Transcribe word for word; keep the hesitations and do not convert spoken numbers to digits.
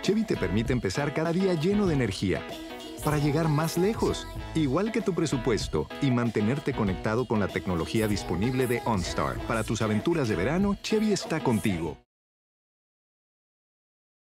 Chevy te permite empezar cada día lleno de energía para llegar más lejos, igual que tu presupuesto, y mantenerte conectado con la tecnología disponible de OnStar. Para tus aventuras de verano, Chevy está contigo.